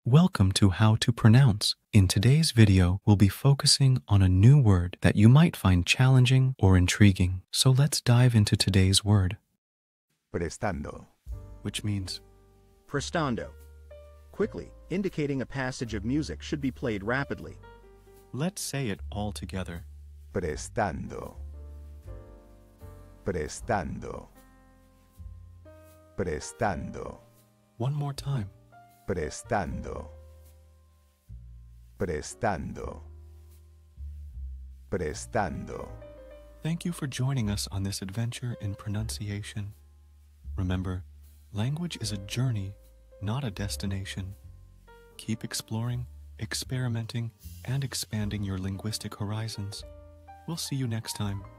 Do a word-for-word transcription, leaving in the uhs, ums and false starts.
Welcome to How to Pronounce. In today's video, we'll be focusing on a new word that you might find challenging or intriguing. So let's dive into today's word. Prestando. Which means Prestando. Quickly, indicating a passage of music should be played rapidly. let's say it all together. Prestando. Prestando. Prestando. One more time. Prestando. Prestando. Prestando. Thank you for joining us on this adventure in pronunciation. Remember, language is a journey, not a destination. Keep exploring, experimenting, and expanding your linguistic horizons. We'll see you next time.